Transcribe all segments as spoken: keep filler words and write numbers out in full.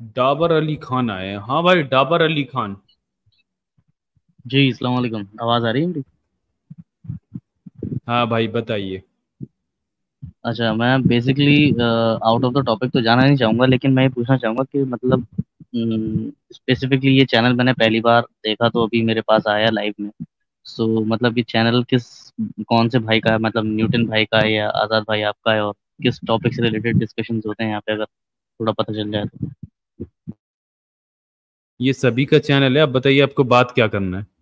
डाबर अली खान आए हैं। हाँ भाई, डाबर अली खान। जी अस्सलाम वालेकुम। आवाज़ आ रही है मेरी? हाँ भाई, बताइए। अच्छा, मैं basically out of the topic तो जाना नहीं चाहूँगा, लेकिन मैं ये पूछना चाहूँगा कि मतलब स्पेसिफिकली ये चैनल मैंने पहली बार देखा तो अभी मेरे पास आया लाइव में। सो मतलब ये चैनल किस कौन से भाई का है? मतलब न्यूटन भाई का है या आज़ाद भाई आपका है? और किस टॉपिक से रिलेटेड डिस्कशंस होते हैं यहाँ पे, अगर थोड़ा पता चल जाए तो। ये सभी का चैनल है। आप बताइए, आपको बात क्या करना है?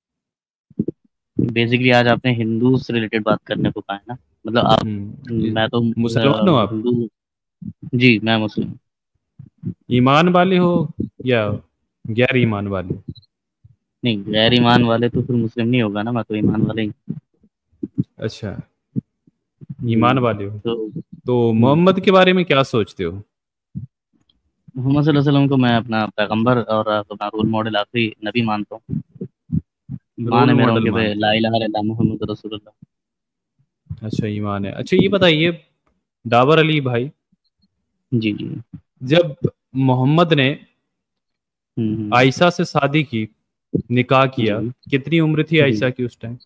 बेसिकली आज आपने हिंदू से रिलेटेड बात करने को कहा है ना? मतलब आप, हम्म ये- मैं तो मुसलमान हो अ, आप? हिंदू। जी मैं मुस्लिम। ईमान वाले हो या गैर ईमान वाले? नहीं, गैर ईमान वाले तो फिर मुस्लिम नहीं होगा ना, मैं तो ईमान वाले ही। अच्छा, ईमान हम्म, वाले हो। तो तो हम्म, मोहम्मद के बारे में क्या सोचते हो? मोहम्मद सल्लल्लाहु अलैहि वसल्लम को मैं अपना पैगंबर और अपना रोल मॉडल, आखिरी नबी मानता हूँ। ईमान रोल है मेरा मॉडल उनके पे, मानते ला हो? इलाहा इल्लल्लाह मुहम्मद रसूलुल्लाह। अच्छा, ईमान है। अच्छा, ये बताइए, डाबर अली भाई, जी जी। जब मोहम्मद ने हम्म आयशा से शादी की, निकाह हम्म, किया, जी कितनी उम्र थी जी। आयशा की उस टाइम?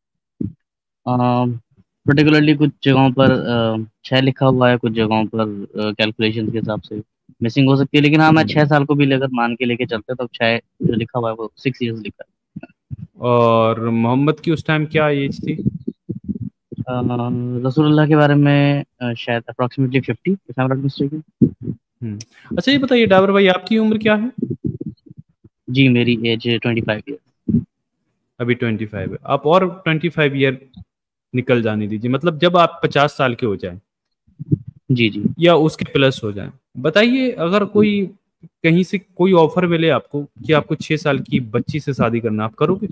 पर्टिकुलरली कुछ जगहों पर अ, छः लिखा हुआ है, कुछ जगहों पर कैलकुलेशन के हिसाब से मिसिंग हो सकती है, लेकिन हाँ मैं छः साल को भी अगर मान के लेके चलते हैं तो छः जो लिखा हुआ है वो सिक्स इयर्स लिखा और मोहम्मद की उस टाइम क्या एज थी? है। अ, रसूलुल्लाह के बारे में अ, शायद approximately fifty, if I am not mistaken. हम्म अच्छा, ये बताइए डाबर भाई, आपकी उम्र क्या है? जी मेरी एज ट्वेंटी फाइव ईयर। अभी ट्वेंटी फाइव है। आप और ट्वेंटी फाइव ईयर निकल जाने दीजिए, मतलब जब आप पचास साल के हो जाएं जी जी। या उसके प्लस हो जाएं। बताइए, अगर कोई कहीं से कोई ऑफर मिले आपको कि आपको छह साल की बच्ची से शादी करना, आप करोगे?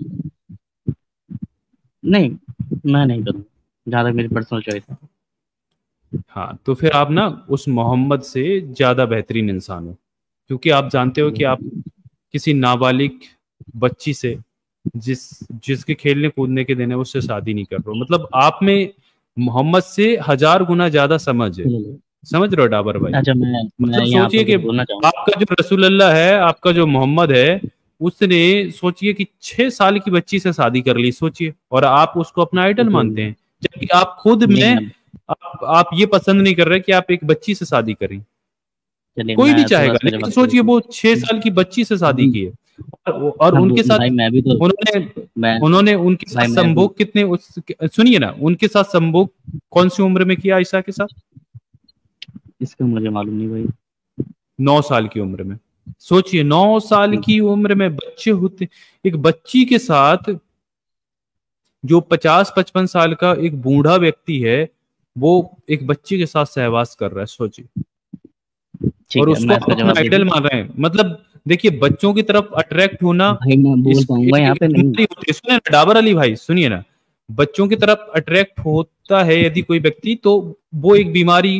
नहीं, मैं नहीं करूँगा, जहाँ तक मेरी पर्सनल चॉइस है। हाँ, तो फिर आप ना उस मोहम्मद से ज़्यादा बेहतरीन इंसान हो, क्योंकि आप जानते हो कि आप किसी नाबालिग बच्ची से, जिस जिसके खेलने कूदने के दिन है, उससे शादी नहीं कर रहे हो। मतलब आप में मोहम्मद से हजार गुना ज्यादा समझ है। चलो, समझ रहे हो डाबर भाई? अच्छा मैं मैं मतलब यहाँ सोचिए पर कि कुछ बोलना चाहूँगा। आपका जो रसूलुल्लाह है, आपका जो मोहम्मद है, उसने सोचिए कि छह साल की बच्ची से शादी कर ली, सोचिए, और आप उसको अपना आइडल तो मानते हैं, जबकि आप खुद नहीं में मैं, आप, आप ये पसंद नहीं कर रहे कि आप एक बच्ची से शादी करें। चलिए कोई नहीं मैं थोड़ा चाहेगा, इसका लेकिन जवाब दे सोचिए देता वो छह हूँ। साल की बच्ची से शादी अभी की है, और, और हाँ, वो उनके भाई साथ मैं भी तो, उन्होंने मैं उन्होंने उनके साथ भाई मैं भी, संभोग कितने उस सुनिए ना, उनके साथ संभोग कौन सी उम्र में किया आयशा के साथ? इसका मुझे मालूम नहीं भाई। नौ साल की उम्र में। सोचिए, नौ साल हम्म, की उम्र में बच्चे होते, एक बच्ची के साथ जो पचास पचपन साल का एक बूढ़ा व्यक्ति है, वो एक बच्ची के साथ सहवास कर रहा है, सोचिए। ठीक और है उसको मैं आप इसका अपना जवाब दे आइडल दूँ। मान रहे हैं। मतलब देखिए, बच्चों की तरफ अट्रैक्ट होना, भाई मैं बोल इस पाऊंगा एक, यहाँ एक पे नहीं। बीमारी होती है। सुनिए ना डाबर अली भाई, सुनिए ना, बच्चों की तरफ अट्रैक्ट होता है यदि कोई व्यक्ति, तो वो एक बीमारी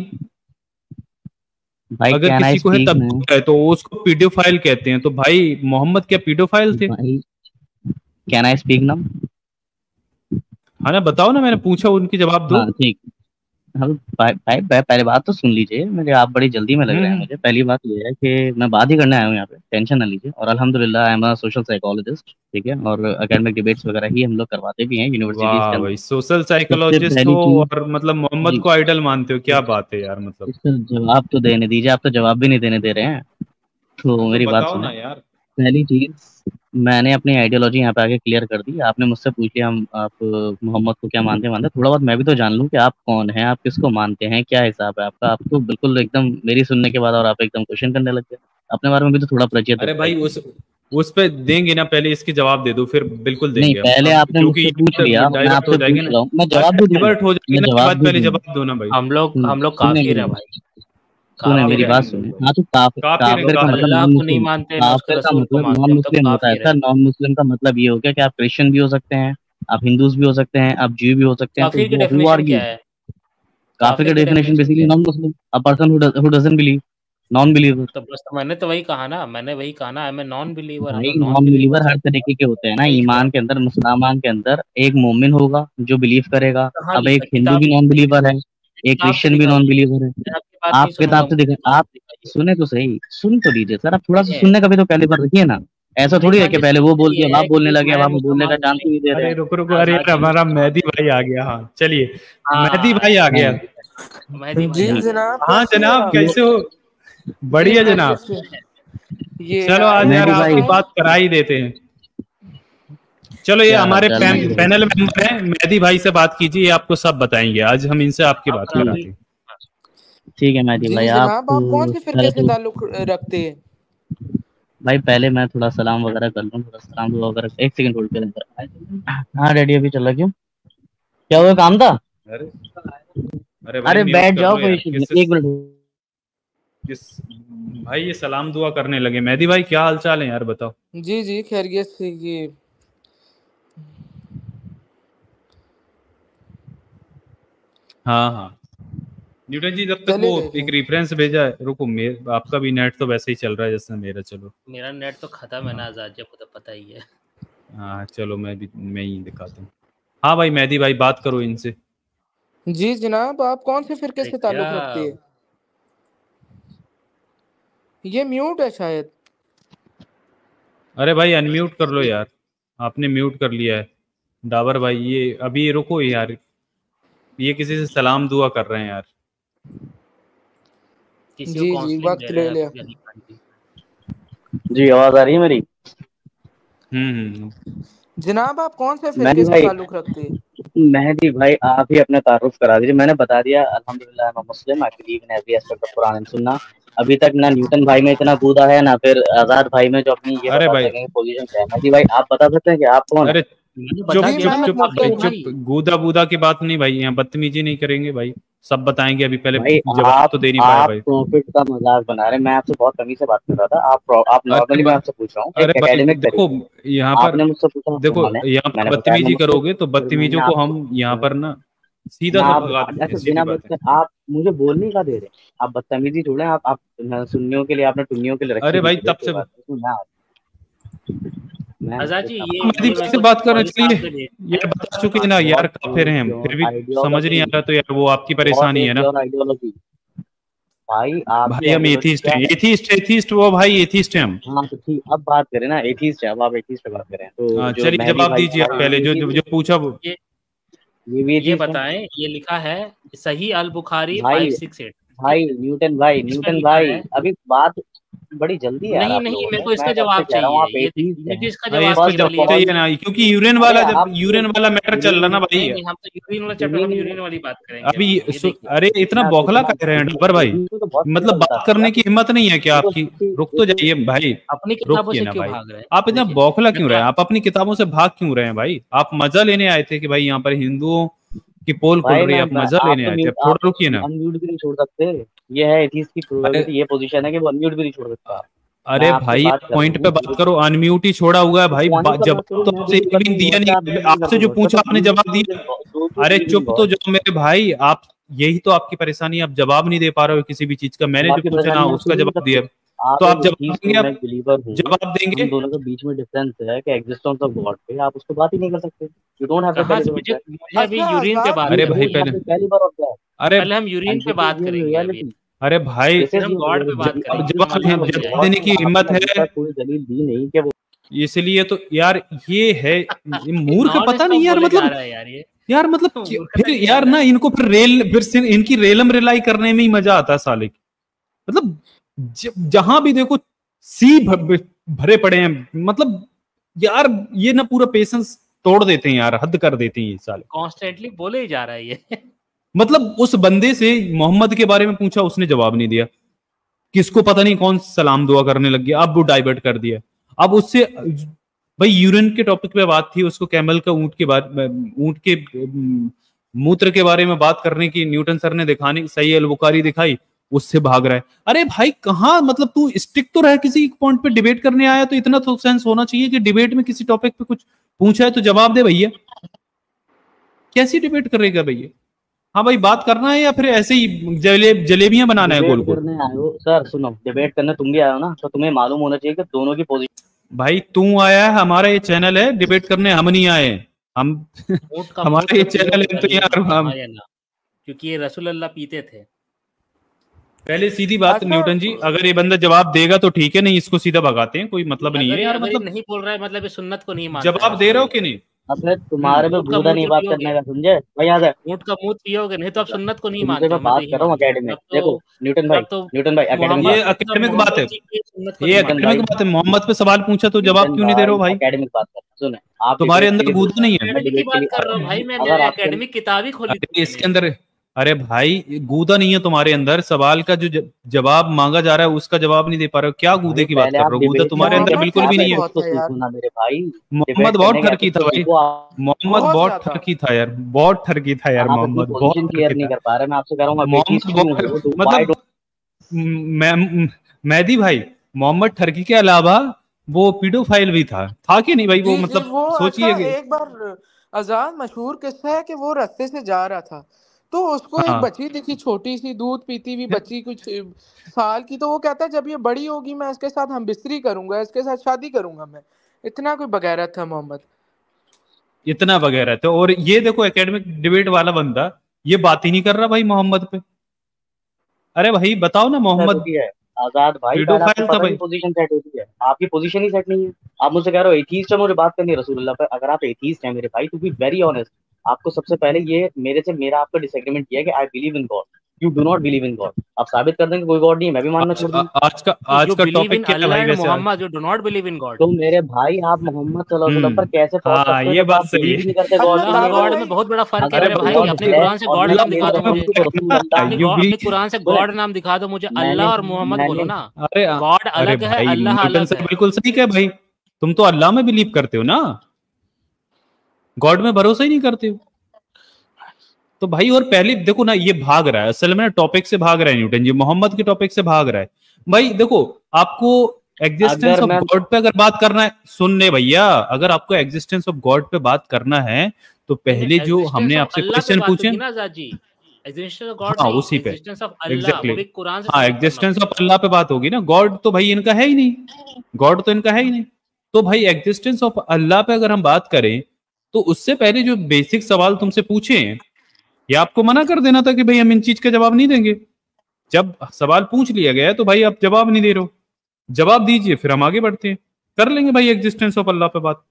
भाई अगर कैन आई किसी को है स्पीक तब ना? है, तो उसको पीडोफाइल कहते हैं। तो भाई मोहम्मद क्या पीडोफाइल थे? भाई कैन आई स्पीक ना? हाँ ना, बताओ ना, मैंने पूछा, उनकी जवाब दो। हाँ ठीक। हम भाई भाई भाई, पहले बात तो सुन लीजिए मेरे, आप बड़ी जल्दी में लग हम्म रहे हैं हम्म। मुझे। पहली बात ये है कि मैं बात ही करने आया हूँ यहाँ पे, टेंशन ना लीजिए। और अल्हम्दुलिल्लाह I am a social psychologist, ठीक है, और एकेडमिक डिबेट्स वगैरह ही हम लोग करवाते भी हैं यूनिवर्सिटीज के वाह भाई, अंदर। सोशल सबसे साइकोलॉजिस्ट हो पहली चीज, और मतलब मोहम्मद जी, को आइडल मानते हो, क्या इसका बात है यार, मतलब। इसका जवाब तो देने दीजिए, आप तो जवाब भी नहीं देने दे रहे हैं। तो हाँ, तो मेरी बात बताओ सुने। ना यार। पहली चीज, मैंने अपनी आइडियोलॉजी यहाँ पे आके क्लियर कर दी। आपने मुझसे पूछ लिया हम आप अ, मोहम्मद को क्या मानते हैं मानते हैं, थोड़ा बहुत मैं भी तो जान लूँ कि आप कौन हैं, आप किसको मानते हैं, क्या हिसाब है आपका। आप तो बिल्कुल एकदम मेरी सुनने के बाद और आप एकदम क्वेश्चन करने लग गए। अपने बारे में भी तो थोड़ा परिचय तो अरे भाई, बताइए। उस उस पे देंगे ना, पहले इसके जवाब दे दो, फिर बिल्कुल नहीं, देंगे हम। पहले अब आपने क्योंकि मुझसे ये पूछ लिया बात और मैं डाइवर्ट हो आपसे जाएगी पूछ ना। रहा हूँ, मैं जवाब अरे भी दूंगा। डाइवर्ट हो जाएगी मैं ना, ये जवाब बात भी पहले दूंगा। जवाब दो ना भाई। हम लोग सुन हम लोग सुने काफिर मेरी हैं बात, भाई। सुने काफिर मेरी है काफिर बात हैं हम सुने। लोग। हाँ तो काफिर, काफिर हैं काफिर का मतलब काफिर। अल्लाह नॉन को नहीं मुस्लिम, मानते ना उसके काफिर का रसूल को मतलब मानते, नॉन हम तो मुस्लिम होता है काफिर है। सर। नॉन मुस्लिम का मतलब ये हो गया कि आप क्रिश्चियन भी हो सकते हैं, आप हिंदूज भी हो सकते हैं, आप जीव भी हो सकते हैं। तो काफिर की वो हु आर डेफिनेशन यू? क्या है? काफिर का काफिर की डेफिनेशन डेफिनेशन बेसिकली क्या है? Non Muslim, a person who doesn't believe, non believer. तो बस तो मैंने तो वही कहा ना, मैंने वही कहा ना, मैं नॉन बिलीवर, हम भाई लोग नॉन नॉन बिलीवर बिलीवर्स हर हैं। तरीके के होते हैं ना। भाई ईमान क्या? के अंदर, मुसलमान के अंदर एक मोमिन होगा जो बिलीव करेगा। कहाँ अब लिखा एक है? हिंदू किताब भी में नॉन लिखा है? बिलीवर है, एक किताब में क्रिश्चियन भी लिखा है नॉन ये? बिलीवर है। मैं आपकी बात नहीं आप सुनूंगा किताब से मुझे दिखा, बात आप दिखाइए। सुने तो सही, सुन तो लीजिए सर, आप थोड़ा सा नहीं सुनने का भी तो कैलिबर रखिए ना। ऐसा नहीं थोड़ी है कि मैंने पहले वो बोल ये दिया, अब है आप बोलने कि लगे, अब मैं आप बोलने का मुसलमानों चांस से नहीं दे रहे अरे हैं। रुको रुको, अरे आजाद यार जी हमारा मुसलमान मेहदी भाई आ गया। हाँ चलिए, मेहदी हाँ भाई आ गया। नहीं मेहदी भाई जी आ गया। जनाब, हाँ कैसे हैं जनाब, आप? कैसे हो? जी बढ़िया खैरियत जनाब। से। ये चलो आज आए यार मेहदी आपकी भाई, शायद। बात करा ही देते हैं। चलो ये क्या हाल हमारे चाल पैन, मेहदी भाई? पैनल मेंबर हैं, मेहदी भाई से बात कीजिए, ये आपको सब बताएंगे। आज हम इनसे आपकी आप बात और अभी कराते हैं। ठीक है मेहदी जी भाई, आप जनाब, आप कौन से फिरके पहले से तो ताल्लुक रखते हैं? भाई पहले मैं थोड़ा सलाम वगैरह कर लूँ, थोड़ा सलाम दुआ वगैरह। एक सेकंड होल्ड करें। हाँ डैडी, अभी चला क्यों, क्या हुआ, काम था? अरे अरे भाई अरे म्यूट बैठ कर जाओ, लो कोई यार। इशू किस नहीं, एक मिनट। किस भाई ये सलाम दुआ करने लगे। मेहदी भाई क्या हाल चाल है यार, बताओ। जी जी खैरियत से। ये हाँ हाँ न्यूटन जी, जब तक वो चले गए एक थे। रेफरेंस भेजा है, रुको, मेरे आपका भी नेट तो वैसे ही चल रहा है जैसे मेरा। चलो मेरा नेट तो खत्म है ना हाँ आजाद जी, आपको तो पता ही है। हाँ चलो मैं भी मैं ही दिखाता हूँ। हाँ भाई मेहदी भाई बात करो इनसे। जी जनाब, आप कौन से फिरके अरे से क्या ताल्लुक रखते हैं? ये म्यूट है शायद। अरे भाई अनम्यूट कर लो यार, आपने म्यूट कर लिया है। डाबर भाई ये अभी रुको यार, ये किसी से सलाम दुआ कर रहे हैं यार। किसी को जी जी काउंसलिंग दे वक्त रहे ले हैं लिया। अभी अली खान जी। जी आवाज आ रही है मेरी? हम्म हम्म जनाब, आप कौन से फिरके मेहदी से भाई, ताल्लुक रखते हैं? मेहदी भाई आप ही अपना तारुफ करा दीजिए। मैंने बता दिया, अल्हम्दुलिल्लाह मैं Muslim, I believe in every aspect of Quran and Sunnah. अभी तक ना न्यूटन भाई में इतना कूदा है, ना फिर आजाद भाई में जो अपनी ये अरे बता भाई, सकेंगे पोजीशन क्या है। मेहदी भाई आप बता सकते हैं कि आप कौन है? अरे मैंने चुप बता जी दिया चुप मैं ना, चुप आप भाई मुख्तर देखो हूँ। चुप, भाई। गूदा बूदा की बात नहीं भाई, यहाँ बदतमीजी नहीं करेंगे भाई। सब बताएंगे, अभी पहले भाई जवाब आप तो दे नहीं पाया आप भाई। प्रॉफिट का मजाक बना रहे हैं। मैं आपसे बहुत तमीज से बात कर रहा था। आप pro- आप अरे नॉर्मली, मैं ब- आपसे पूछ रहा हूँ अरे एक भाई एकेडमिक देखो, तरीके से। यहाँ पर आपने मुझसे पूछा देखो, सवाल है, यहाँ पर मैंने बताया मैं बदतमीजी मुस्लिम। करोगे तो फिर मैंने बदतमीजों को हम यहाँ आपको, पर ना सीधा ना सा आप भगा आप देंगे, ऐसे सीधी बिना बात है। बदते आप मुझे बोलने का दे रहे हैं। आप बदतमीजी छोड़े, आप आप सुन्नियों के लिए आपने टुन्नियों के लिए रखी अरे थी भाई चीजें, तब कोई से बात नहीं। मैं मैं आजाद आपसे जी, काम ये मेहदी ये भाई मेरे से को बात करना, मौलवी साहब चलिए ने भेजा यार है। बता चुके हैं ना यार, व्हाट काफिर हैं इज हम, योर फिर भी समझ नहीं आइडियोलॉजी? आ रहा तो यार वो आपकी व्हाट परेशानी है इज ना। Your ideology? भाई आपकी भाई हम आइडियोलॉजी एथीस्ट क्या हैं, है? एथीस्ट एथीस्ट वो भाई एथीस्ट हैं हम। हाँ तो ठीक, अब बात करें ना एथीस्ट है, अब आप एथीस्ट पे बात करें तो हाँ, जो चलिए मेहदी जवाब भाई दीजिए आप भाई पहले, ये जो भी जो, जो पूछा वो। ये ये भी ये एथीस्ट है बताएं, ये लिखा है सही अल बुखारी भाई। फाइव सिक्स एट, ठीक भाई है? न्यूटन भाई, इसमें न्यूटन लिखा भाई है। अभी बात बड़ी जल्दी है यार नहीं आप नहीं, लोगों मेरे में। को मैं इसका कब से जवाब कह रहा हूँ चाहिए। आप ये एथीस्ट मुझे हैं। इसका अरे जवाब इसका फर्स्ट चाहिए, ऑफ पहले ये जवाब ऑल, चाहिए बताइए। ना, क्योंकि यूरेन अरे वाला, जब आप यूरेन वाला मैटर चल रहा ना भाई। नहीं नहीं, हम तो यूरिन वाला चैप्टर, सुनिए हम नहीं, यूरिन वाली बात करेंगे अभी अभी। ये ये सु- देखिए, अरे इतना ना तो बौखला इतना कह रहे हैं देखिए, डब्बर भाई, एथीस्ट तो बहुत मतलब सीधा बात बता करने दिया। की हिम्मत नहीं है क्या देखो आपकी? देखिए रुक तो देखो, जाइए भाई, अपनी किताबों रुकिए से ना क्यों भाई। भाग रहे हैं? आप इतना देखिए, बौखला मैं क्यों रहे हैं? क्लास आप अपनी किताबों से भाग क्यों रहे हैं भाई? आप मजा लेने आए थे कि भाई यहाँ पर हिंदुओं की पोल खुल भाई रही मैं, है, आप मैं मजा आप लेने तो आए थे, अब म्यूट, थोड़ा आप रुकिए ना। अनम्यूट भी नहीं छोड़ सकते। ये है एथीस्ट की अरे प्रोबेबिलिटी, ये पोजीशन है कि वो अनम्यूट भी नहीं छोड़ सकता। मैं अरे आपसे भाई बात कर रहा पॉइंट पे हूँ, बात करो, अनम्यूट ही छोड़ा हुआ है तो भाई। पॉइंट बा- पर बात जवाब करो। तो मैं आपसे बिलीव एक भी करती हूँ दिया वर्ड, आप नहीं, बिलीव नहीं आपसे करते जो वर्ड, बट पूछा आप आपने बिलीव जवाब बिलीव दिया। डू अरे बिलीव इन चुप तो गॉड। जाओ मेरे भाई आप, यही तो आपकी परेशानी है, आप जवाब नहीं दे पा रहे हो किसी भी चीज का। मैंने जो आपकी पूछा ना परेशानी आप उसका खुद ही नहीं जवाब करते। दिया, आप तो एक आप जवाब एथीस्ट देंगे? हो, मैं आप एक बिलीवर हूँ। जवाब देंगे? हम दोनों के बीच में डिफरेंस है कि एग्जिस्टेंस ऑफ गॉड पे आप उस पर बात ही नहीं कर सकते। यू डोंट हैव द कहाँ से? कैलिबर ऑफ मुझे दैट। मुझे अभी अच्छा यूरिन पे आजाद बात यू अरे भाई करनी डोंट है। हैव पहले, द कैलिबर ऑफ दैट, अरे पहले हम यूरिन एंड पे दिस इज बात योर करेंगे अभी। रियलिटी। अरे भाई दिस इज फिर हम गॉड पे योर, बात अब करेंगे, जवाब मजा बन जवाब जाएगा। देने की हिम्मत आपने अभी है, तक कोई दलील दी नहीं कि वो इसलिए तो यार ये है, ये मूर्ख नॉन पता नहीं स्टॉप यार, बोले जा मतलब रहा है यार ये। यार मतलब कि- मूर्खता फिर नहीं आ यार रहा ना है। इनको फिर रेल फिर से इनकी रेलम रिलाई करने में ही मजा आता है साले की। मतलब ज, जहां भी देखो सी भ- भरे पड़े हैं, मतलब यार ये ना पूरा पेशेंस तोड़ देते हैं यार, हद कर देते हैं ये साले। कॉन्स्टेंटली बोले ही जा रहा है ये। मतलब उस बंदे से मोहम्मद के बारे में पूछा, उसने जवाब नहीं दिया। किसको पता नहीं कौन सलाम दुआ करने लग गया, अब वो डाइवर्ट कर दिया। अब उससे भाई यूरिन के टॉपिक पे बात थी, उसको कैमल का ऊंट के बारे, ऊंट के अम, मूत्र के बारे में बात करने की न्यूटन सर ने दिखाने, सही अल बुखारी दिखाई, उससे भाग रहा है। अरे भाई कहाँ, मतलब तू स्टिक तो रह, किसी पॉइंट पे डिबेट करने आया तो इतना तो सेंस होना चाहिए कि डिबेट में किसी टॉपिक पे कुछ पूछा है तो जवाब दे भैया। कैसी डिबेट करेगा भैया? हाँ भाई बात करना है या फिर ऐसे ही जले, जलेबियां बनाना है गोल डिबेट गोल? करने आए हो सर, सुनो, डिबेट करने तुम भी आए हो ना, तो तुम्हें मालूम होना चाहिए कि दोनों की पोजीशन। भाई तू आया है, हमारा ये चैनल है, डिबेट करने हम नहीं आए हैं। हम ऊँट का हमारा मूत्र ये पियो चैनल है तो गली यार में हम समाये ना, क्योंकि ये रसूल अल्लाह पीते थे। पहले सीधी बात अच्छा न्यूटन जी, अगर ये बंदा जवाब देगा तो ठीक है, नहीं इसको सीधा भगाते हैं, कोई मतलब नहीं अगर है ये यार। अगर ये मतलब नहीं बोल रहा है मतलब ये सुन्नत को नहीं मानता है, जवाब दे रहे हो समझ कि लो। नहीं? अबे तुम्हारे पे ऊँट का बूढ़ा मुँह नहीं जो बात पियोगे, करने का, समझे भाई? याद है ऊँट का मुँह पियोगे, नहीं तो आप सुन्नत को नहीं तुमसे मानते मैं हो, मैं तो बात यही कर रहा हूँ मानता हूँ। एकेडमिक। तब देखो तो न्यूटन भाई, तब तो न्यूटन भाई एकेडमिक मोहम्मद ये बात कर, तब एकेडमिक बात है, मोहम्मद जी की सुन्नत को ये नहीं न्यूटन मानते। भाई, एकेडमिक बात है। मोहम्मद पे सवाल पूछा तो जवाब न्यूटन क्यों नहीं दे रहे हो भाई भाई? एकेडमिक बात कर, सुने आप तुम्हारे डिबेट के अंदर लिए गूदा बोल नहीं रहे है? हो, मैं एकेडमिक की डिबेट के बात लिए कर रहा हूँ भाई, मैं अगर मैंने आपके एकेडमिक किताब ही खोली थी अरे इसके मैंने। अंदर, अरे भाई गूदा नहीं है तुम्हारे अंदर, सवाल का जो ज- जवाब मांगा जा रहा है उसका जवाब नहीं दे पा रहे हो, क्या गूदे भाई की बात पहले कर आप रहे हो? गूदा डिबेट तुम्हारे अंदर मोहम्मद बिल्कुल भी ठरकी नहीं है। एथिक्स बहुत तो है यार, सीखो ना मेरे भाई। मोहम्मद डिबेट बहुत करने के ठरकी एथिक्स था तो भाई, सीखो आप। मोहम्मद बहुत बहुत ज्यादा। ठरकी था यार, बहुत ठरकी था यार, आप अपनी मोहम्मद बहुत पोजीशन क्लियर ठरकी नहीं था। कर पा रहे, मैं आपसे कह रहा हूँ आप एथीस्ट मोहम्मद क्यों हो? बहुत तो व्हाई मतलब मैं मैदी भाई, मोहम्मद ठरकी के अलावा वो पीडोफाइल भी था था कि नहीं भाई? वो जी जी, मतलब वो अच्छा सोचिए कि एक बार आजाद मशहूर किस्सा है कि वो रास्ते से जा रहा था, तो उसको एक हाँ बच्ची दिखी, छोटी सी दूध पीती हुई बच्ची, कुछ साल की, तो वो कहता है जब ये बड़ी होगी मैं इसके साथ हम बिस्तरी करूंगा, इसके साथ शादी करूंगा मैं। इतना कोई बगैरत था मोहम्मद। इतना वगैरह थे। और ये देखो एकेडमिक डिबेट वाला बंदा ये बात ही नहीं कर रहा भाई मोहम्मद पे। अरे भाई बताओ ना, सेट मोहम्मद होती है? आजाद भाई पहले आपको पीडोफाइल था पता नहीं भाई। पोजीशन सेट होती है, आपकी पोजीशन ही सेट नहीं है। आप मुझसे कह रहे हो एथीस्ट है, मुझे बात करनी है रसूलुल्लाह पर। अगर आप एथीस्ट हैं मेरे भाई, टू बी वेरी ऑनेस्ट, आपको सबसे पहले ये मेरे से मेरा आपका डिसएग्रीमेंट किया है कि I believe in God, you do not believe in God. आप साबित कर देंगे कोई गॉड नहीं है, मैं भी मानना आज छोड़ आ, दूंगा। आज का आज यू का बिलीव इन टॉपिक क्या है अल्लाह भाई एंड वैसे आज? Mohammad, you do not believe in God. तो मेरे भाई आप मोहम्मद सल्लल्लाहु अलैहि वसल्लम पर हम्म, कैसे पहुंच हाँ सकते हो ये जब बात आप सही बिलीव ही है। नहीं करते गॉड अल्लाह में? अल्लाह ताला गॉड भाई, में बहुत बड़ा फर्क है अगर मेरे अरे भाई, गॉड अपने पे है कुरान से और गॉड मेरा नाम दिखा मेन दो गॉड मुझे। रसूल को रसूल अल्लाह, अपने यू गॉड बिलीव, अपने कुरान से सुने गॉड नाम दिखा दो मुझे, मैंने अल्लाह और मोहम्मद मैंने बोलो ना। अरे गॉड अरे अलग है, भाई अल्लाह न्यूटन अलग सर है। बिल्कुल सही कहे भाई, तुम तो अल्लाह में बिलीव करते हो ना, गॉड में भरोसा ही नहीं करते हो। तो भाई और पहले देखो ना, ये भाग रहा है असल में, टॉपिक से भाग रहा है न्यूटन जी, मोहम्मद के टॉपिक से भाग रहा है। भाई देखो, आपको एग्जिस्टेंस अगर ऑफ मैं गॉड पे अगर बात करना है, सुनने भैया, अगर आपको एग्जिस्टेंस ऑफ गॉड पे बात करना है तो नहीं नहीं, पहले जो हमने एग्जिस्टेंस ऑफ आपसे अल्लाह पे क्वेश्चन बात पूछे, होगी ना Azad ji. Existence of God हाँ नहीं, उसी पे, एग्जिस्टेंस ऑफ अल्लाह, एग्जैक्टली वो भी exactly. कुरान से हाँ साबित करना एग्जिस्टेंस ऑफ पड़ेगा। अल्लाह पे बात होगी ना, गॉड तो भाई इनका है ही नहीं, गॉड तो इनका है ही नहीं। तो भाई एग्जिस्टेंस ऑफ अल्लाह पे अगर हम बात करें तो उससे पहले जो बेसिक सवाल तुमसे पूछे हैं, ये आपको मना कर देना था कि भाई हम इन चीज का जवाब नहीं देंगे। जब सवाल पूछ लिया गया है तो भाई आप जवाब नहीं दे रहे हो, जवाब दीजिए फिर हम आगे बढ़ते हैं, कर लेंगे भाई एग्जिस्टेंस ऑफ अल्लाह पे बात।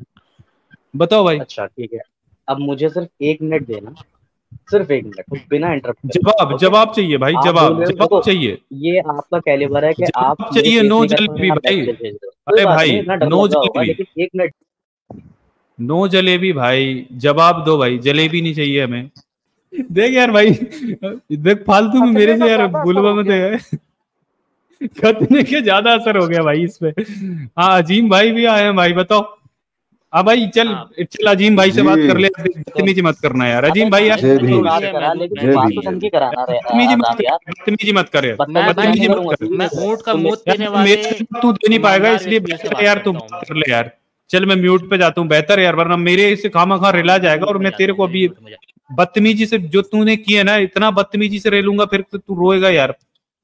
बताओ भाई। अच्छा ठीक है, अब मुझे सिर्फ एक मिनट देना, सिर्फ एक मिनट बिना इंटरप्ट करे, जवाब ओके? जवाब चाहिए भाई, आप बोल जवाब रहे हो, जवाब देखो चाहिए, ये आपका कैलिबर है कि आप जवाब मुझे चाहिए। फेस नो नहीं कर पा रहे जलेबी हैं, आप भाई, मैसेज भेज रहे हो, कोई अरे बात भाई नहीं, इतना डर नो लग रहा होगा जलेबी, लेकिन एक मिनट। नो जलेबी भाई, जवाब दो भाई, जलेबी नहीं चाहिए हमें। देख यार भाई, देख फालतू में खतने मेरे से का यार ज्यादा असर बुलवा हो मत गया। है। खतने के ज्यादा असर हो गया भाई इस पे। हाँ अजीम भाई भी आए हैं भाई, बताओ। हाँ भाई चल हाँ चल अजीम भाई से जी बात कर ले, तो बदतमीजी मत करना यार अबे अजीम भाई यार, मैंने जय तेरी भीम, महदूद भी बात है, करा, महदूद लेकिन तू जय बात महदूद भीम, तो भी है। जय समझी भीम। कराना रे बदतमीजी मत आजाद कर, यार। बदतमीजी मत कर यार, बदतमीजी मैं तो मैं भाई बदतमीजी नहीं मत करूंगा, कर सुन मैं ले। ऊँट का सुन ले मूत पीने यार, वाले मेरे से तू दे नहीं पाएगा ईमानदार इसलिए व्यक्तियों से बेहतर है बात यार, तू करता हूँ मैं। बात कर ले यार। चल मैं म्यूट पे जाता हूँ, बेहतर है यार, वरना मेरे से खामा खा रिला मैं जाएगा म्यूट और में मैं जाता तेरे हूँ, को मैं अभी म्यूट में जाता बदतमीजी से जो तूने किया ना, इतना बदतमीजी से रेलूंगा फिर तो तू रोएगा यार।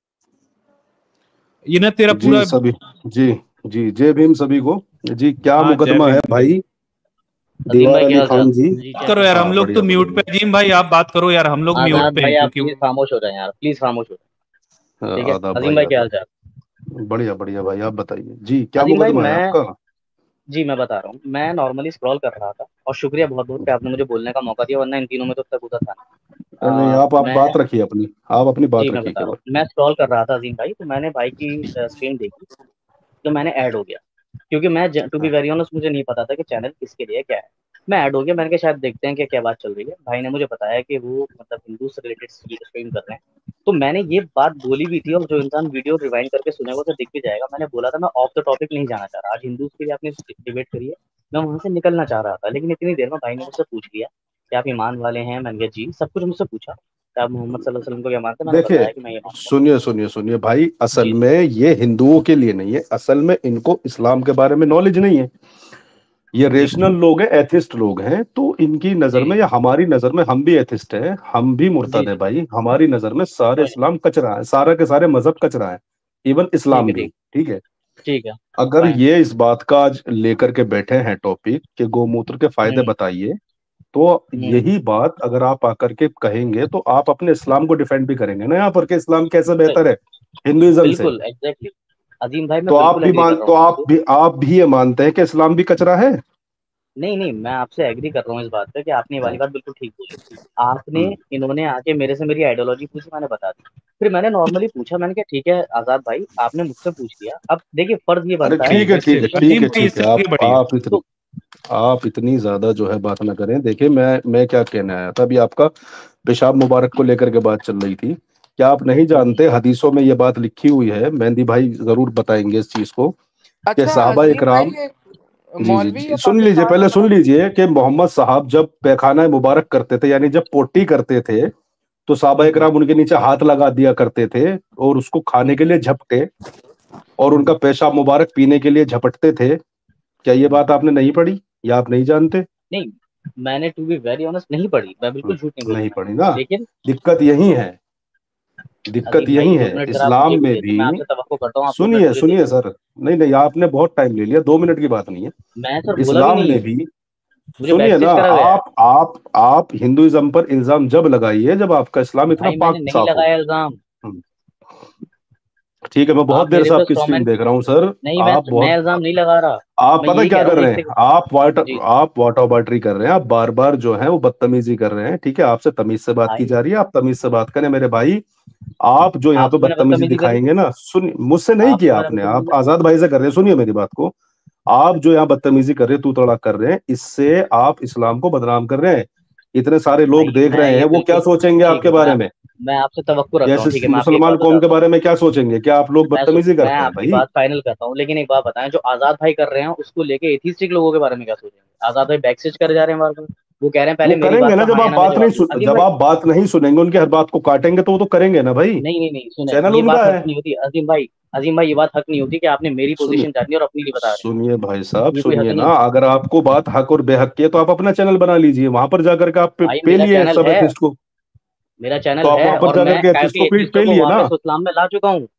ये ना तेरा जी पूरा। सभी, जी जी जय भीम सभी को। जी क्या हाँ जय मुकदमा है भीम जय भीम। भाई? अजीम दीवार भाई क्या अली हाल चाल? खान जी। हूँ। जी बात क्या करो यार, कहते हम हाँ हैं? लोग तो बढ़िया म्यूट पे, बढ़िया। अजीम भाई आप बात करो यार, हम लोग म्यूट आजाद पे भाई हैं आप क्योंकि प्लीज खामोश हो जाए यार, प्लीज खामोश हो जाए, हाँ, ठीक है? आदाब अजीम भाई, भाई क्या हाल आदाब। चाल? बढ़िया बढ़िया भाई, आप बताइए जी क्या अजीम भाई मुकदमा है मैं, आपका? जी मैं बता रहा हूँ, मैं नॉर्मली स्क्रॉल कर रहा था और शुक्रिया बहुत बहुत कि आपने मुझे बोलने का मौका दिया, वरना इन तीनों में तो तक उधर था नहीं नहीं, नहीं। अ, आप आप मैं बात रखिए अपनी, आप अपनी जी बात मैं रखिए बता रहा केवल। हूँ, मैं स्क्रॉल कर रहा था अजीम भाई, तो मैंने भाई की स्क्रीन देखी, तो मैंने ऐड हो गया, क्योंकि मैं टू बी वेरी ऑनेस्ट मुझे नहीं पता था कि चैनल किसके लिए क्या है। मैं ऐड हो गया, मैंने कहा शायद देखते हैं कि क्या बात चल रही है। भाई ने मुझे बताया कि वो मतलब हिंदू से रिलेटेड स्ट्रीम कर रहे हैं, तो मैंने ये बात बोली भी थी, और जो इंसान वीडियो रिवाइंड करके सुनेगा उसे दिख भी जाएगा, मैंने बोला था मैं ऑफ द टॉपिक नहीं जाना चाह रहा, आज हिंदूज के लिए आपने डिबेट करी है, मैं वहां से निकलना चाह रहा था, लेकिन इतनी देर में भाई ने मुझसे पूछ लिया कि आप ईमान वाले हैं, मैंने कहा जी, सब कुछ मुझसे पूछा कि आप मोहम्मद सल्लल्लाहु अलैहि वसल्लम को क्या मानते हैं, मैंने देखिए, बताया कि मैं ये मानता हूँ। सुनिए सुनिए सुनिए भाई, असल जी में ये हिंदुओं के लिए नहीं है, असल में इनको इस्लाम के बारे में नॉलेज नहीं है। ये जी रेशनल लोग हैं, एथिस्ट लोग हैं, तो इनकी नजर जी में या हमारी नजर में, हम भी एथिस्ट हैं, हम भी जी मुर्तद हैं जी भाई, हमारी नजर में सारे फाइन, इस्लाम कचरा है, सारा के सारे मजहब कचरा है, इवन ठीक इस्लाम है भी। ठीक, ठीक है, ठीक है, अगर फाइन। ये इस बात का आज लेकर के बैठे हैं टॉपिक कि गौमूत्र के फायदे हम्म बताइए, तो हम्म, यही बात अगर आप आकर के कहेंगे तो आप अपने इस्लाम को डिफेंड भी करेंगे ना यहाँ पर, के इस्लाम कैसे बेहतर है हिंदुइज्म से। बिल्कुल एग्जैक्टली अजीम भाई, मैं तो आप बिल्कुल भी एग्री मान कर रहा तो हूँ आप आपसे। भी आप भी ये मानते हैं कि इस्लाम भी कचरा है? नहीं नहीं, मैं आपसे एग्री कर रहा हूँ इस बात पे कि आपने ये वाली बात बिल्कुल ठीक बोली। आपने हम्म, इन्होंने आके मेरे से मेरी आइडियोलॉजी पूछी, मैंने बता दी। फिर मैंने नॉर्मली पूछा, मैंने कहा ठीक है आजाद भाई, आपने मुझसे पूछ लिया, अब देखिए फर्ज ये अरे बनता है ठीक है वैसे ठीक है क्वेश्चन ठीक अजीम है भाई ठीक है, इससे आप आगे बढ़िए। आप इतनी तो आप इतनी ज्यादा जो है बात ना करें। देखिए मैं मैं क्या कहने आया था, अभी आपका पेशाब मुबारक को लेकर के बात चल रही थी। क्या आप नहीं जानते हदीसों में ये बात लिखी हुई है, मेहंदी भाई जरूर बताएंगे इस चीज को, कि अच्छा साहबा अजीम भाई, इकराम। एक जी जी मौलवी जी है सुन लीजिए, पाकिस्तान पहले में ना। सुन लीजिए कि मोहम्मद साहब जब पैखाना मुबारक करते थे, यानी जब पोटी करते थे, तो साहबा हम्म, इकराम उनके नीचे हाथ लगा दिया करते थे और उसको खाने के हम्म, लिए झपटे, और उनका पेशाब मुबारक पीने के लिए झपटते थे। क्या ये बात आपने नहीं पढ़ी या आप नहीं जानते? नहीं, मैंने टू बी वेरी ऑनेस्ट नहीं पढ़ी, मैं बिल्कुल झूठ नहीं हम्म, नहीं बोलूंगा। पढ़ी ना। लेकिन दिक्कत यही है, दिक्कत अजीम भाई यही दो है मिनट जरा आप मुझे इस्लाम भी में दे दें, भी। मैं आपसे तवक्को करता हूँ, आप दो मिनट सुनिए मुझे दे सुनिए दें। सर, नहीं नहीं आपने बहुत टाइम ले लिया, दो मिनट की बात नहीं है। मैं सर बोला भी इस्लाम नहीं में है, भी मुझे सुनिए ना, बैकस्टेज करा गया है। आप आप आप हिंदुइज्म पर इल्जाम जब लगाइए जब आपका इस्लाम इतना भाई मैंने पाक नहीं साफ हो। लगाया इल्जाम, हम्म, ठीक है, मैं बहुत आप देर मेरे से पे आपकी स्ट्रॉमैन। स्क्रीन देख रहा हूँ सर। नहीं, मैं आप मैं बहुत इल्जाम नहीं लगा रहा। आप मैं पता यही कह क्या रहा कर हूँ, रहे एक हैं, सेकंड। आप वाटर जी आप वाटर बाटरी कर रहे हैं, आप बार बार जो है वो बदतमीजी कर रहे हैं। ठीक है, आपसे तमीज से बात की भाई, जा रही है, आप तमीज से बात करें मेरे भाई। आप जो यहाँ पे आपसे मैंने बदतमीजी बदतमीजी करी? दिखाएंगे ना, सुन, मुझसे नहीं आपसे किया मैंने आपने, बदतमीजी आप करी? आजाद भाई से कर रहे हैं, सुनिए मेरी बात को। आप जो यहाँ बदतमीजी कर रहे हैं, तू तड़ा कर रहे हैं, इससे आप इस्लाम को बदनाम कर रहे हैं। इतने सारे लोग भाई देख मैं रहे हैं, ये वो क्या बिल्कुल सोचेंगे ठीक आपके है, बारे मैं में? मैं आपसे तवक्को रख रहा हूँ, ठीक है, जैसे मैं आपकी एक मुसलमान बात कौम के बताता हूँ। बारे में क्या सोचेंगे, क्या आप लोग मैं सु, बदतमीजी मैं करते हैं आपकी भाई? बात फाइनल करता हूँ, लेकिन एक बात बताएं, जो आजाद भाई कर रहे हैं उसको लेके एथिस्टिक लोगों के बारे में क्या सोचेंगे? आजाद भाई बैकस्टेज करे जा रहे हैं बार बार, वो कह रहे हैं वो पहले मेरी करेंगे बात ना, का जब हाँ या आप ना में बात नहीं जवाब दो। सुन अजीम जब भाई, आप बात नहीं सुनेंगे, उनकी हर बात को काटेंगे, तो वो तो करेंगे ना भाई। नहीं नहीं नहीं, सुने, चैनल ये उनका बात हक है। नहीं होती अजीम भाई। अजीम भाई, ये बात हक नहीं होती कि आपने मेरी सुनिए पोजीशन जानी और अपनी लिए बता रहे हैं, सुनिए भाई साहब, ये कोई हक सुनिए नहीं ना, होती। अगर आपको बात हक और बेहक की है तो आप अपना चैनल बना लीजिए, वहां पर जाकर के आप पे, भाई पे मेरा लिए चैनल सब है, एथिस्ट को। मेरा तो चैनल आप है, वहां पर और जाकर मैं के एथिस्ट काफी को पे, एथिस्टों पे को लिए ना। वापस इस्लाम में ला चुका हूँ,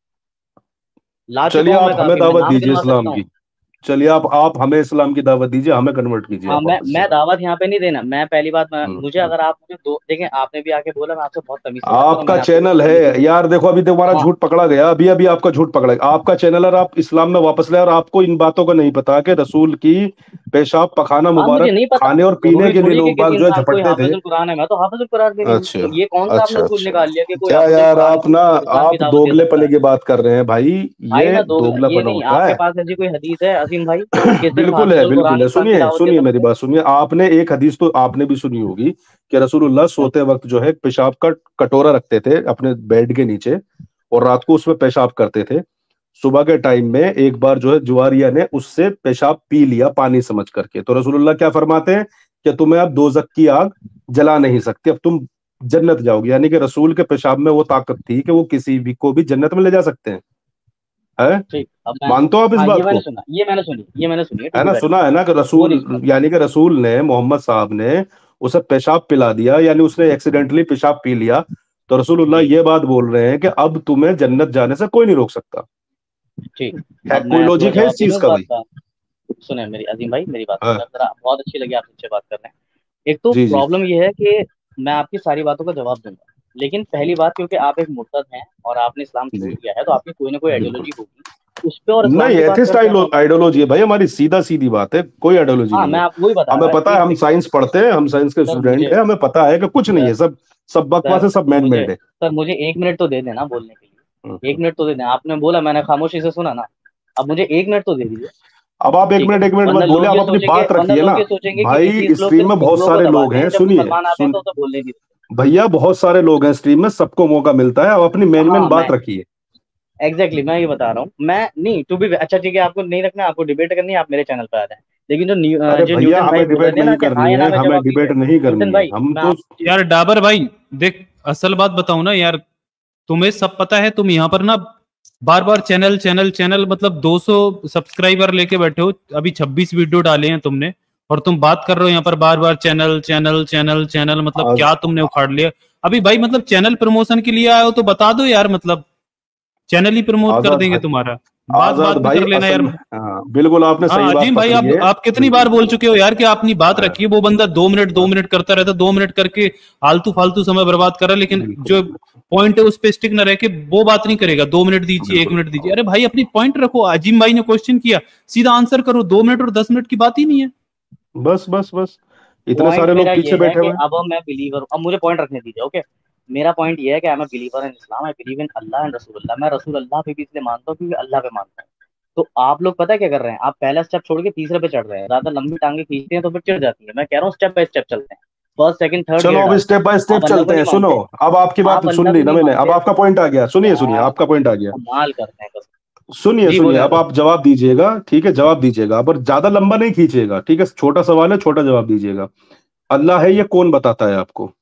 ला चुका चलिए हूँ आप मैं हमें काफी, मैं दावत नाम दीजिए गिनवा इस्लाम सकता हूँ। की। चलिए आप आप हमें इस्लाम की दावत दीजिए, हमें कन्वर्ट कीजिए हाँ, आप मैं वापस मैं से। दावत यहाँ पे नहीं देना, मैं पहली बात, मैं, हम्म, मुझे हम्म। अगर आप मुझे दो देखें, आपने भी आके बोला, मैं आपसे बहुत तमीज से बात करूँ, आपका मैंने आपसे चैनल बदतमीजी है की? यार, देखो अभी तुम्हारा हाँ, झूठ पकड़ा गया, अभी अभी आपका झूठ पकड़ा गया। आपका चैनल है और आप इस्लाम में वापस ले, और आपको इन बातों का नहीं पता कि रसूल की पेशाब पखाना हाँ मुझे मुबारक नहीं पता। खाने और पीने जरूरी के लिए थोड़ी है कि लोग किसी बाग जो है इंसान कोई झपटते थे। हाफिजुल कुरान है, मैं तो हाफिजुल कुरान भी नहीं हूँ, अच्छा तो ये कौन सा आपने अच्छा उसूल अच्छा, निकाल लिया कि कोई क्या हाफिजुल यार कुरान आप ना, इस्लाम की आप दावत दे सकता दोगलेपने है? की बात कर रहे हैं भाई। भाई ये मैं दो, ये दोगलापन नहीं, होता आपके है। पास ऐसी कोई हदीस है अजीम भाई कि सिर्फ बिल्कुल है, हाफिजुल बिल्कुल कुरान है। इस्लाम की सुनिए दावत दे सुनिए मेरी सकते हैं? बात सुनिए, आपने एक हदीस तो आपने भी सुनी होगी कि रसूलुल्लाह सोते वक्त जो है पेशाब का कटोरा रखते थे अपने बेड के नीचे, और रात को उसमें पेशाब करते थे। सुबह के टाइम में एक बार जो है जुआरिया ने उससे पेशाब पी लिया पानी समझ करके, तो रसूलुल्लाह क्या फरमाते हैं कि तुम्हें अब दोजक की आग जला नहीं सकती, अब तुम जन्नत जाओगे। यानी कि रसूल के पेशाब में वो ताकत थी कि वो किसी भी को भी जन्नत में ले जा सकते हैं। है? ठीक, अब मैं, मानते हो आप इस हाँ ये बात मैंने को? सुना, ये मैंने सुनी, ये मैंने सुनी है, टू है बी ना, वेरी सुना है ना कि वो नहीं सुना रसूल, था। यानी कि रसूल ने, मोहम्मद साहब ने उसे पेशाब पिला दिया, यानी उसने एक्सीडेंटली पेशाब पी लिया, तो रसूलुल्लाह जी, ये बात बोल रहे हैं कि अब तुम्हें जन्नत जाने से कोई नहीं रोक सकता। ठीक। है, अब कोई मैं पूरा लॉजिक है जवाब इस दे चीज दूं इस का बात भाई? का? सुने मेरी अजीम भाई, मेरी बात हाँ, सुने जरा, बहुत अच्छी लगी आपसे बात करने। एक तो जी जी प्रॉब्लम ये है कि मैं आपकी सारी बातों का जवाब दूंगा, लेकिन पहली बात, क्योंकि आप एक मुर्तद हैं और आपने इस्लाम छोड़ जी, दिया है, तो आपकी कोई ना कोई बिल्कुल। आइडियोलॉजी होगी, उस पे और इस्लाम नहीं, की बात एथिस्ट करते हैं तो। आइडियोलॉजी है भाई हमारी, सीधा सीधी बात है, कोई आइडियोलॉजी हाँ, नहीं मैं है। आपको वही बता हमें रहा, पता है, एक हम सेकंड। साइंस पढ़ते हैं, हम साइंस के सर स्टूडेंट मुझे, हैं, हमें पता है कि कुछ नहीं सर है, सब सब बकवास सर है, सब मैन मुझे मेड है। सर मुझे एक मिनट तो दे देना बोलने के हम्म, लिए, एक हम्म। मिनट तो दे देना, आपने बोला, मैंने खामोशी से सुना ना, अब मुझे एक मिनट तो दे दीजिए। अब आप एक ठीक है, मिनट एक मिनट मत वरना बोले, लोग आप ये अपनी सोचेंगे, बात वरना रखिए ना। लोग ये सोचेंगे कि भाई एथीस्ट लोग स्ट्रीम सिर्फ में बहुत कुफरों को सारे लोग दबाते हैं, हैं, जब सुनिए मुसलमान आते हैं सुन, तो उसे बोलने नहीं देते। भैया बहुत सारे लोग हैं स्ट्रीम में, सबको मौका मिलता है, अब अपनी मेन मेन हाँ, बात मैं रखिए। एग्जैक्टली exactly, मैं ये बता रहा हूँ, मैं नहीं टू बी, अच्छा ठीक है, आपको नहीं रखना, आपको डिबेट करनी है, आप मेरे चैनल पे आ जाए। लेकिन जो न्यू, अ, अरे जो भैया न्यूटन भाई हमें बोल रहे डिबेट थे ना नहीं कि करनी हाँ या ना है, में हमें जवाब डिबेट दीजिए, नहीं न्यूटन करनी है, भाई, हम मैं तो। आप, यार डाबर भाई देख, असल बात बताऊं ना यार, तुम्हें सब पता है, तुम यहाँ पर ना बार बार चैनल चैनल चैनल मतलब दो सौ सब्सक्राइबर लेके बैठे हो, अभी छब्बीस वीडियो डाले हैं तुमने, और तुम बात कर रहे हो यहाँ पर बार बार चैनल चैनल चैनल चैनल, मतलब आज क्या तुमने उखाड़ लिया अभी भाई? मतलब चैनल प्रमोशन के लिए आए हो तो बता दो यार, मतलब चैनल ही प्रमोट कर आजाद देंगे भाई, तुम्हारा। बात आजाद बात पे भाई कर लेना असल यार। में, हाँ बिल्कुल आपने हाँ सही बात अजीम भाई, आप पकड़ी है। आप कितनी बार बोल चुके हो यार कि अपनी बात हाँ, रखिए। वो बंदा दो मिनट दो मिनट करता रहता, दो मिनट करके आलतू फालतू समय बर्बाद कर रहा है, लेकिन बिल्कुल जो पॉइंट है उस पे स्टिक न रह के वो बात नहीं करेगा। दो मिनट दीजिए, एक बिल्कुल मिनट दीजिए। अरे भाई अपनी पॉइंट रखो। अजीम भाई ने क्वेश्चन किया, सीधा आंसर करो। दो मिनट और दस मिनट की बात ही नहीं है। बस बस बस इतने पॉइंट सारे मेरा लोग ये पीछे है बैठे कि हुए हैं। अब मैं बिलीवर, अब मुझे पॉइंट रखने दीजिए। ओके, मेरा पॉइंट ये है कि I am a believer in Islam, I believe in Allah and Rasulullah. मैं रसूल अल्लाह पे भी इसलिए मानता हूँ क्योंकि अल्लाह पे मानता हूँ। तो आप लोग पता है क्या कर रहे हैं? आप पहला स्टेप छोड़ के तीसरे पे चढ़ रहे हैं। ज्यादा लंबी टांगे खींचते हैं तो फिर चिढ़ जाती है। मैं कह रहा हूँ स्टेप बाय स्टेप चलते हैं। फर्स्ट सेकंड थर्ड चलो गियर अब डालते स्टेप बाय हैं। स्टेप आप अल्लाह को चलते हैं। नहीं सुनो, मानते, अब आपकी बात आप सुन अल्लाह ली को ना नहीं मैंने, अब मानते। आपका पॉइंट आ गया। सुनिए सुनिए, यार आपका पॉइंट आ गया। कमाल करते हैं बस। सुनिए जी सुनिए, बोले अब आप। आप जवाब दीजिएगा, ठीक है? जवाब दीजिएगा पर ज्यादा लंबा नहीं खींचिएगा, ठीक है? छोटा सवाल है, छोटा जवाब दीजिएगा। अल्लाह है ये कौन बताता है आपको?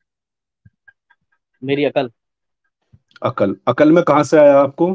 मेरी अकल। अकल। अकल में कहां से आया आपको?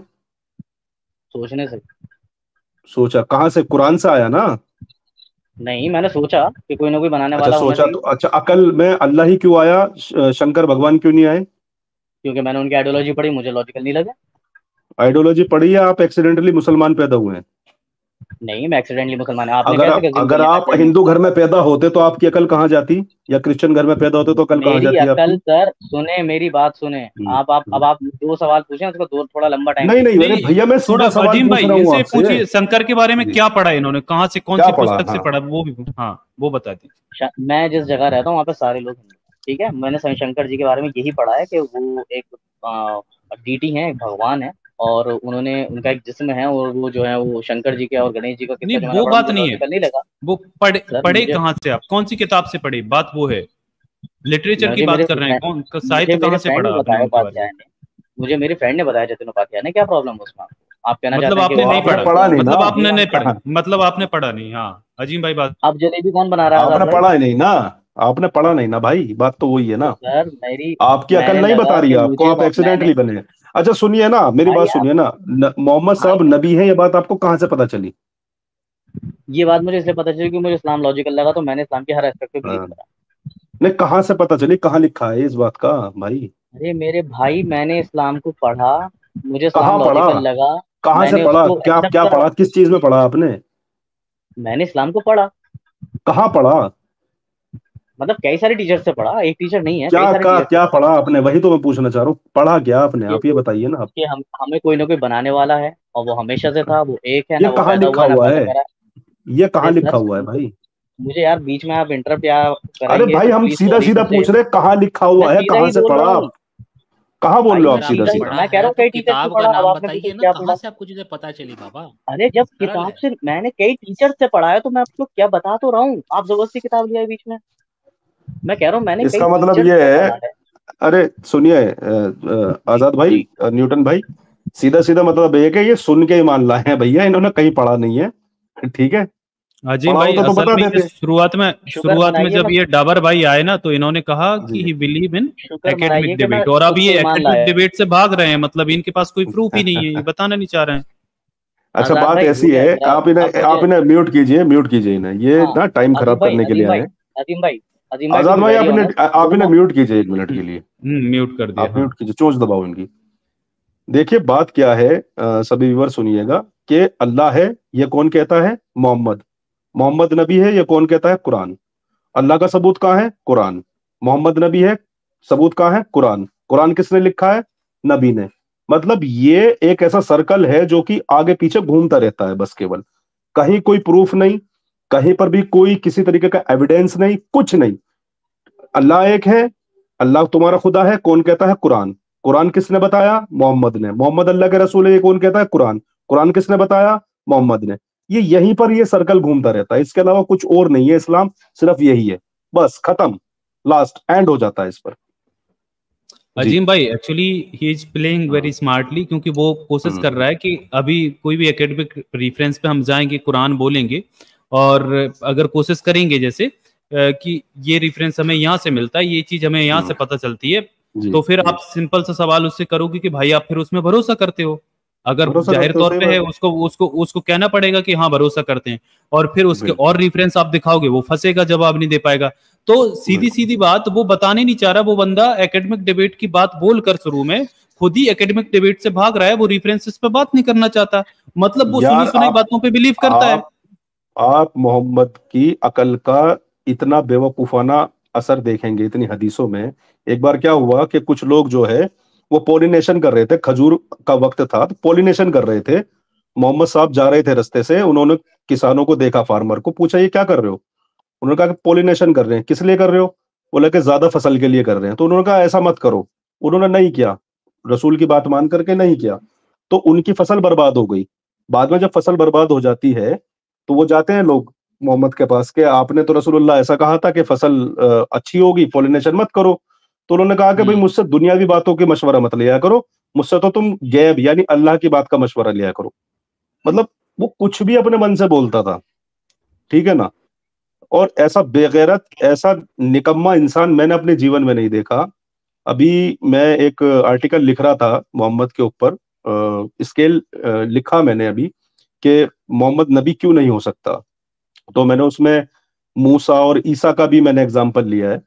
सोचने से। सोचा कहां से? कुरान से आया ना? नहीं, मैंने सोचा कि कोई ना कोई बनाने अच्छा वाला होना सोचा चाहिए। तो, अच्छा अकल में अल्लाह ही क्यों आया? श- शंकर भगवान क्यों नहीं आए? क्योंकि मैंने उनकी आइडियोलॉजी पढ़ी, मुझे लॉजिकल नहीं लगा। आइडियोलॉजी पढ़ी है? आप एक्सीडेंटली मुसलमान पैदा हुए हैं? नहीं, मैं एक्सीडेंटली मुसलमान है, आपने अगर कैसे आप कजिम कर अगर लिया मैं आप एक्सीडेंटली हिंदू घर में मुसलमान पैदा होते तो आपकी अकल कहाँ जाती? या क्रिश्चियन घर में पैदा होते तो हूँ? अकल कहाँ मेरी जाती अकल आपकी? सर सुने, मेरी बात सुने। हम्म, आप आप अब हम्म। आप दो सवाल पूछे, उसको दो थोड़ा लंबा टाइम नहीं नहीं, दीजिए। अरे नहीं, भैया मैं थोड़ा सीधा सवाल अजीम पूछ भाई रहा हूँ इनसे आपसे। पूछिए शंकर के बारे में जी, क्या पढ़ा है इन्होंने, कहाँ से कौन क्या सी पढ़ा? पुस्तक से हाँ पढ़ा, वो भी हाँ वो बता दीजिए। श- मैं जिस जगह रहता हूँ वहाँ पे सारे लोग हिंदू हैं, ठीक है। मैंने शं- शंकर जी के बारे में यही पढ़ा है कि वो एक डीटी है, एक भगवान है, और उन्होंने उनका एक जिस्म है, और वो जो है वो शंकर जी के और गणेश जी का नहीं किस्सा जो मैंने वो पढ़ा बात मुझे नहीं है। लॉजिकल नहीं लगा। वो पढ़े सर पढ़े मुझे कहाँ से, आप कौन सी किताब से पढ़े, बात वो है। लिटरेचर की मुझे बात मेरे कर रहे हैं, फ्रेंड कौन मुझे साहित्य मेरे कहाँ से फ्रेंड पढ़ा ने आपने बताया उनके बारे उपाध्याय में। ने। मुझे मेरे फ्रेंड ने बताया जतिन उपाध्याय ने। क्या प्रॉब्लम है उसमें? आप कहना मतलब चाहते हैं कि आपने तो वो नहीं गलत आपने पढ़ा, है? पढ़ा नहीं ना? मतलब आपने नहीं नहीं, पढ़ा, मतलब आपने पढ़ा नहीं। हाँ अजीम भाई बात। अब जलेबी कौन बना रहा है आजाद आपने भाई? पढ़ा ही नहीं ना? आपने पढ़ा नहीं ना भाई, बात तो वही है तो ना। सर मेरी आपकी अकल मैंने नहीं बता लगा रही कि है आपको, मुझे आप मैंने एक्सीडेंटली बने हैं। अच्छा सुनिए ना, मेरी भाई बात आप सुनिए ना। न- मोहम्मद हाँ साहब नबी है, ये बात आपको कहाँ से पता चली? ये बात मुझे इसलिए पता चली कि मुझे इस्लाम लॉजिकल लगा, तो मैंने इस्लाम के हर एस्पेक्ट पे बिलीव हाँ। करा। नहीं, कहाँ से पता चली? कहाँ लिखा है इस बात का भाई? अरे मेरे भाई, मैंने इस्लाम को पढ़ा, मुझे इस्लाम कहाँ पढ़ा? लॉजिकल लगा, कहाँ से मैंने पढ़ा? उसको क्या एक्सेप्ट क्या करा। पढ़ा? किस चीज में पढ़ा आपने? मैंने इस्लाम को पढ़ा, कहाँ पढ़ा? मतलब कई सारे टीचर से पढ़ा, एक टीचर नहीं है, कई क्या सारे का टीचर से क्या पढ़ा। पढ़ा आपने? वही तो मैं पूछना चाह रहा हूँ, पढ़ा क्या आपने? कि आप ये बताइए ना। आप कि हम हमें कोई ना कोई बनाने वाला है, और वो हमेशा से था, वो एक है ये ना, वो कहाँ पैदा लिखा हुआ ना हुआ पैदा है? करा। ये कहाँ अरे लिखा सर हुआ है भाई? मुझे यार बीच में आप इंटरप्ट या अरे करेंगे भाई तो हम प्लीज सीधा सॉरी सीधा टू से। पूछ रहे हैं, कहाँ लिखा मैं हुआ है? सीधा कहाँ ही से बोल पढ़ा रहा हूँ। आप? कहाँ बोल भाई रहे हो आप अगर सीधा आपने सीधा सीधा? पढ़ा मैं कह रहा है हूँ तो कई टीचर से किताब का पढ़ा। अब नाम आपने पूछो बताइए ना, क्या कहाँ पढ़ा। से आपको चीजें पता चली बाबा। अरे जब सरल किताब है। से मैंने कई टीचर से पढ़ा है तो मैं आपको क्या बता तो रहा हूँ, आप जबरदस्ती किताब लिया है बीच में। मैं कह रहा हूँ मैंने कई इसका मतलब टीचर ये से है, पढ़ा है। अरे सुनिए अ, अ, जी आजाद भाई, जी। अ, न्यूटन भाई, सीधा सीधा मतलब ये है कि ये सुन के ही मान लाए हैं भैया, इन्होंने कहीं पढ़ा नहीं है। ठीक है? अजीम पढ़ा भाई होता तो असल बता में ये देते। शुरुआत में शुक्र शुरुआत में मनाइए जब मैं ये डाबर भाई आए ना, तो इन्होंने कहा कि जी ही बिलीव इन शुक्र एकेडमिक मनाइए कि मैं डिबेट, और अब खुद ये पे ईमान एकेडमिक लाया हूँ। डिबेट से भाग रहे हैं। मतलब इनके पास कोई प्रूफ ही नहीं है, ये बताना नहीं चाह रहे हैं। अच्छा आजाद बात भाई ऐसी हो गया है, मेरा। आप अब इन्हें आप मुझे इन्हें म्यूट कीजिए, म्यूट कीजिए इन्हें, ये हाँ ना टाइम अजीम खराब भाई, करने के लिए अजीम आए भाई, हैं। अजीम भाई, अजीम भाई टू आजाद बी भाई वेरी आप इन्हें ऑनेस्ट आप इन्हें दोनों। म्यूट कीजिए एक मिनट के लिए। हम्म म्यूट कर दिया आप हाँ। म्यूट कीजिए, चोंच दबाओ इनकी। देखिए बात क्या है, अ, सभी व्यूअर सुनिएगा, कि अल्लाह है ये कौन कहता है? मोहम्मद। मोहम्मद नबी है ये कौन कहता है? कुरान। अल्लाह का सबूत कहाँ है? कुरान। मोहम्मद नबी है, सबूत कहाँ है? कुरान। कुरान किसने लिखा है? नबी ने। मतलब ये एक ऐसा सर्कल है जो कि आगे पीछे घूमता रहता है बस, केवल कहीं कोई प्रूफ नहीं, कहीं पर भी कोई किसी तरीके का एविडेंस नहीं, कुछ नहीं। अल्लाह एक है, अल्लाह तुम्हारा खुदा है, कौन कहता है? कुरान। कुरान किसने बताया? मोहम्मद ने। मोहम्मद अल्लाह के रसूल है, ये कौन कहता है? कुरान। कुरान किसने बताया? मोहम्मद ने। ये यहीं पर ये सर्कल घूमता रहता है, इसके अलावा कुछ और नहीं है इस्लाम, सिर्फ यही है, बस खत्म, लास्ट एंड हो जाता है इस पर। जी। अजीम भाई actually he is playing very smartly, क्योंकि वो कोशिश कर रहा है कि अभी कोई भी एकेडमिक रेफरेंस पे हम जाएंगे, कुरान बोलेंगे, और अगर कोशिश करेंगे जैसे अ, कि ये रेफरेंस हमें यहाँ से मिलता है, ये चीज हमें यहाँ से पता चलती है, जी तो फिर जी, आप सिंपल सा सवाल उससे करोगे कि भाई आप फिर उसमें भरोसा करते हो। अगर भरोसा जाहिर करते हो, तौर सही पे है, बात है। उसको उसको उसको कहना पड़ेगा कि हाँ भरोसा करते हैं, और फिर उसके बिल्कुल और रेफरेंस आप दिखाओगे, वो फंसेगा, जवाब नहीं दे पाएगा। तो सीधी बिल्कुल। सीधी बात वो बताने नहीं चाह रहा वो बंदा, एकेडमिक डिबेट की बात बोलकर शुरू में खुद ही एकेडमिक डिबेट से भाग रहा है, वो रेफरेंसेस पे बात नहीं करना चाहता, मतलब वो यार सुनी सुनाई आप बातों पे बिलीव करता है। आप आप मोहम्मद की अकल का इतना बेवकूफाना असर देखेंगे इतनी हदीसों में। एक बार क्या हुआ कि कुछ लोग जो है वो पोलिनेशन कर रहे थे, खजूर का वक्त था तो पोलिनेशन कर रहे थे। मोहम्मद साहब जा रहे थे रास्ते से, उन्होंने किसानों को देखा, फार्मर को पूछा ये क्या कर रहे हो? उन्होंने कहा कि पोलिनेशन कर रहे हैं। किस लिए कर रहे हो? बोला कि ज्यादा फसल के लिए कर रहे हैं। तो उन्होंने कहा ऐसा मत करो। उन्होंने नहीं किया, रसूल की बात मान करके नहीं किया, तो उनकी फसल बर्बाद हो गई। बाद में जब फसल बर्बाद हो जाती है तो वो जाते हैं लोग मोहम्मद के पास के आपने तो रसूलुल्लाह ऐसा कहा था कि फसल अ, अच्छी होगी, पॉलिनेशन मत करो। तो उन्होंने कहा कि भाई हम्म मुझसे दुनियावी बातों की मशवरा मत लिया करो, मुझसे तो तुम गैब यानी अल्लाह की बात का मशवरा लिया करो। मतलब वो कुछ भी अपने मन से बोलता था, ठीक है ना। और ऐसा बेगैरत, ऐसा निकम्मा इंसान मैंने अपने जीवन में नहीं देखा। अभी मैं एक आर्टिकल लिख रहा था मोहम्मद के ऊपर, स्केल लिखा मैंने अभी कि मोहम्मद नबी क्यों नहीं हो सकता। तो मैंने उसमें मूसा और ईसा का भी मैंने एग्जाम्पल लिया है।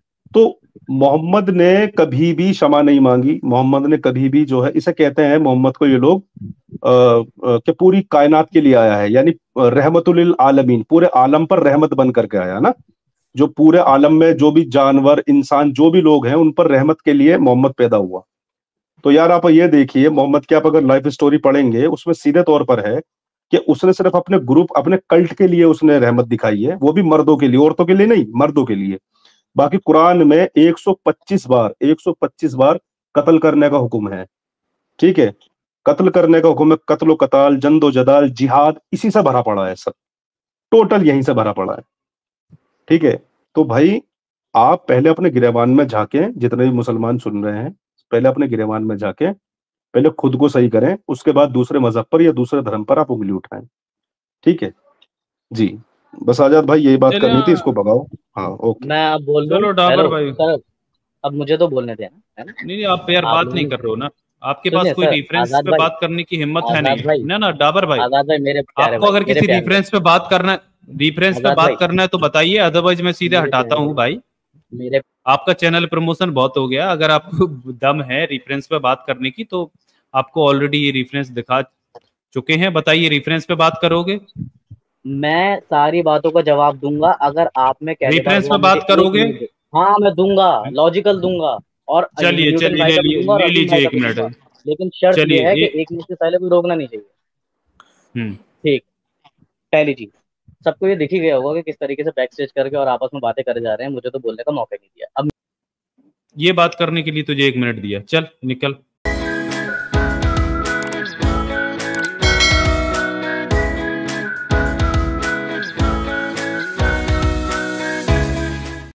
तो मोहम्मद ने कभी भी क्षमा नहीं मांगी, मोहम्मद ने कभी भी जो है, इसे कहते हैं मोहम्मद को ये लोग अ, अ, कि पूरी कायनात के लिए आया है, यानी रहमतुल लिल आलमीन, पूरे आलम पर रहमत बन करके आया ना। जो पूरे आलम में जो भी जानवर इंसान जो भी लोग हैं उन पर रहमत के लिए मोहम्मद पैदा हुआ। तो यार आप ये देखिए मोहम्मद की आप अगर लाइफ स्टोरी पढ़ेंगे उसमें सीधे तौर पर है कि उसने सिर्फ अपने ग्रुप, अपने कल्ट के लिए उसने रहमत दिखाई है, वो भी मर्दों के लिए, औरतों के लिए नहीं, मर्दों के लिए। बाकी कुरान में एक सौ पच्चीस बार एक सौ पच्चीस बार कत्ल करने का हुक्म है, ठीक है। कत्ल करने का हुक्म है, कत्लो कताल, जंदो जदाल, जिहाद, इसी से भरा पड़ा है सब, टोटल यहीं से भरा पड़ा है, ठीक है। तो भाई आप पहले अपने गिरेबान में झांके, जितने भी मुसलमान सुन रहे हैं पहले अपने गिरेबान में झांके, पहले खुद को सही करें, उसके बाद दूसरे मजहब पर या दूसरे धर्म पर आप उंगली उठाएं, ठीक है जी। बस आजाद भाई यही बात चलिए करनी थी, हाँ, इसको भगाओ। हाँ ओके। मैं अब बोल दूं? चलो डाबर हेलो भाई। सर, अब मुझे तो बोलने देना है ना। नहीं नहीं, आप यार आप बात लोगों नहीं ने कर रहे हो ना, आपके पास सुनिए कोई सर, रेफरेंस आजाद पे भाई, बात करने की हिम्मत है आजाद नहीं भाई, ना ना डाबर भाई। आजाद भाई, मेरे प्यारे आपको भाई, अगर मेरे किसी प्यारे भाई, रेफरेंस पे बात करना, रेफरेंस पे आजाद बात भाई, करना है तो बताइए, अदरवाइज मैं सीधे मेरे हटाता प्यारे हूँ भाई, भाई। मेरे आपका चैनल प्रमोशन बहुत हो गया, अगर आपको दम है रेफरेंस पे बात करने की तो आपको ऑलरेडी ये रेफरेंस दिखा चुके हैं, बताइए रेफरेंस पे बात करोगे? मैं सारी बातों का जवाब दूंगा अगर आप में पहली बार रेफरेंस वो पे आप मुझे बात एक करोगे? मिनट दे। हाँ मैं दूंगा, लॉजिकल दूंगा, और चलिए न्यूटन चलिए, भाई ले का भी लिए दूंगा और ले असीम भाई लीजिए का एक भी मिनट। दूंगा। लेकिन शर्त चलिए यह है कि ए, एक मिनट से पहले कोई रोकना नहीं चाहिए। हम्म ठीक, पहली चीज, सबको ये दिख ही गया होगा कि किस तरीके से बैक स्टेज करके और आपस में बातें करे जा रहे हैं, मुझे तो बोलने का मौका नहीं दिया। अब ये बात करने के लिए तुझे एक मिनट दिया, चल निकल।